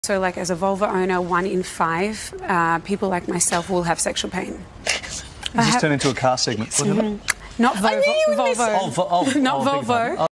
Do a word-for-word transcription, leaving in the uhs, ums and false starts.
So, like, as a Volvæ owner, one in five uh, people like myself will have sexual pain. You just turned into a car segment. What mm, not Volvo. Oh, vo oh, not oh, Volvo.